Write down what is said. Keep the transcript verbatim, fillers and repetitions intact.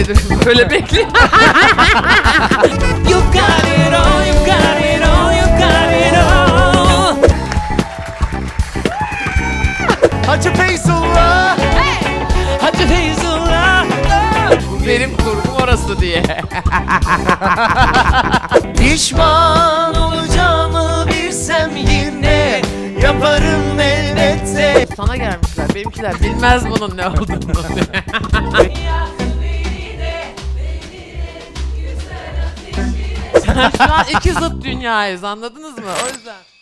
senedir böyle bekliyorum. You got it all, you got it all, you got it all. Hacı Feyzullah. Hacı Feyzullah. Benim kurgum orası diye. Pişman olacağımı bilsem yine yaparım elbette. Sana gelmişler, benimkiler bilmez bunun ne olduğunu diye. Şu an iki zıt dünyayız, anladınız mı? O yüzden.